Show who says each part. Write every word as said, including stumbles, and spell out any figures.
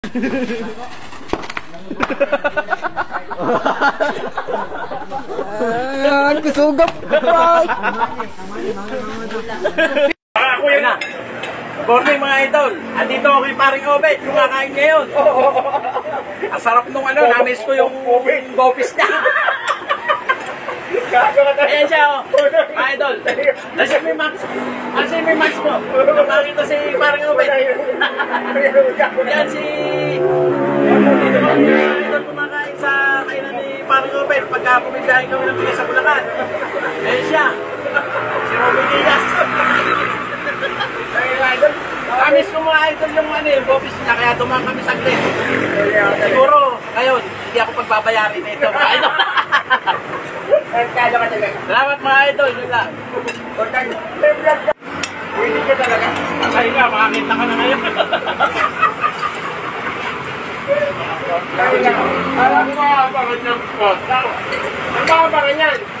Speaker 1: Ayan, kusugap.
Speaker 2: Ako yun na. Morning mga idol. Andito ako kay paring Obet. Kumakain ngayon. Ang sarap nung ano. Namiss ko yung gopis niya. Ayan siya oh. Mga idol. Asin may max. Asin may max mo. Nakakita si paring Obet. Ayan si... Idol kumakain sa kainan ni paring Obet. Pagka pumibiyahin kami ng bigas sa Bulacan. Ayan siya. Si Robin Diaz. Kamis ko mga idol yung ano yung office niya, kaya dumaan kami saglit. Siguro, ngayon, hindi ako pagbabayarin na ito mga idol. Salamat mga idol, yun lang. Hindi ka talaga. Masay ka, makakita ka na ngayon. Alam mo mga abangan ng post. Ang mga abangan yan.